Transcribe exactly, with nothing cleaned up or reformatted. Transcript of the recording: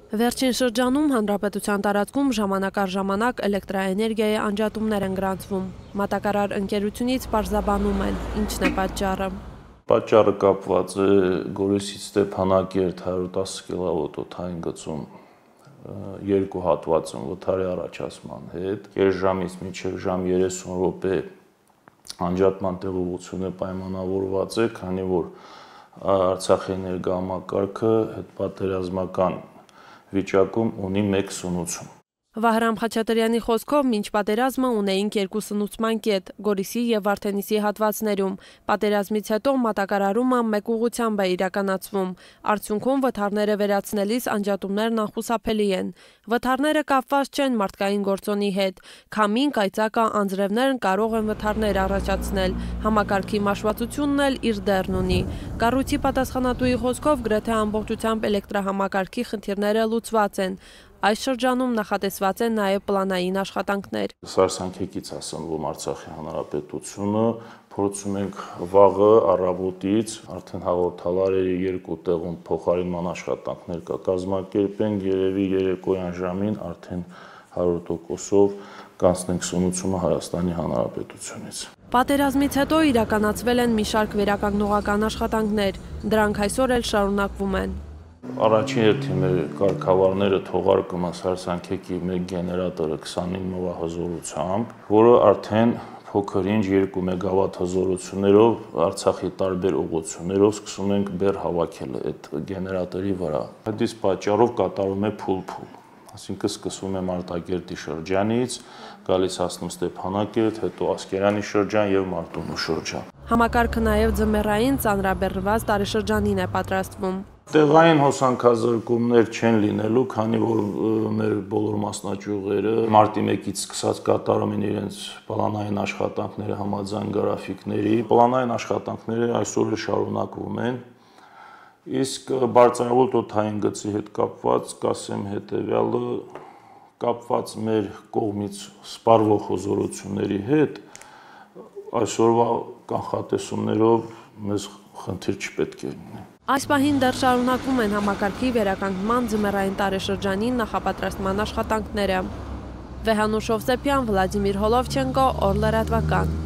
Վերջին շրջանում հանրապետության տարածքում ժամանակ առ ժամանակ էլեկտրաէներգիայի անջատումներ են գրանցվում։ Մատակարար ընկերությունից պարզաբանում են, ինչն է պատճառը։ Պատճառը կապված է Գորիսից Ստեփանակերտ հարյուր տասը կիլովոտ օդային գծում երկու հատվածում վթարի առաջացման հետ։ Կես ժամից մինչև ժամ երեսուն րոպե անջատման տևողությունը պայմանավորված է, քանի որ Արցախի էներգոհամակարգը հետպատերազմական վիճակում ունի մեկ սնուցում։ Վահրամ Խաչատրյանի խոսքով մինչ պատերազմը ունեինք երկու սնուցման կետ՝ Գորիսի և Վարդենիսի հատվածներում։ Պատերազմից հետո մատակարարումը մեկ ուղղությամբ է իրականացվում։ Արդյունքում վթարները վերացնելիս անջատումներն անխուսափելի են։ Վթարները կապված չեն մարդկային գործոնի հետ։ Քամին, կայծակը, անձրևներն կարող են վթարներ առաջացնել։ Համակարգի մաշվածությունն էլ իր դերն ունի։ Կառույցի պատասխանատուի խոսքով գրեթե ամբողջությամբ էլեկտրահամակարգի խնդիրները լուծված են։ Այս շրջանում նախատեսված են նաև պլանային աշխատանքներ։ Սարսանքեկից ասնվում Արցախի Հանրապետությունը, փորձում ենք վաղը առավոտից արդեն հաղորդալարերի երկու տեղում փոխարինման աշխատանքներ կկազմակերպենք, երևի երեկոյան ժամին արդեն հարյուր տոկոսով կանցնենք սնուցումը Հայաստանի Հանրապետությունից։ Պատերազմից հետո իրականացվել են մի շարք վերականգնողական աշխատանքներ, դրանք այսօր էլ շարունակվում են։ Առաջին հերթին մեր կարգավորները թողարկում են Սարսանքեկի մեկ գեներատորը քսանինը մովա հզորությամբ, որը արդեն փոքր-ինչ երկու մեգավատ հզորություններով Արցախի տարբեր ուղղություններով սկսում ենք բեռ հավաքել այդ գեներատորի վրա։ Այդ իսկ պատճառով կատարում է փուլ-փուլ, այսինքն սկսվում է Մարտակերտի շրջանից, գալիս հասնում Ստեփանակերտ, հետո Ասկերանի շրջան եւ Մարտունու շրջան։ Համակարգը նաև ձմեռային ծանրաբեռնված տարեշրջանին է պատրաստվում։ Տեղային հոսանքազրկումներ չեն լինելու, քանի որ մեր բոլոր մասնաճյուղերը մարտի մեկից սկսած կատարում են իրենց պլանային աշխատանքները համաձայն գրաֆիկների։ Պլանային աշխատանքները այսօր շարունակվում են, իսկ բարձրավոլտ օդային գծի հետ կապված կասեմ հետևյալը, կապված մեր կողմից սպառվող հզորությունների հետ, այսօրվա կանխատեսումներով մեզ խնդիր չպետք է լինի։ Այս պահին դեռ շարունակվում են համակարգի վերականգնման ձմեռային տարեշրջանին նախապատրաստման աշխատանքները։ Վեհանուշ Հովսեփյան, Վլադիմիր Հոլովչենկո, օր լրատվական։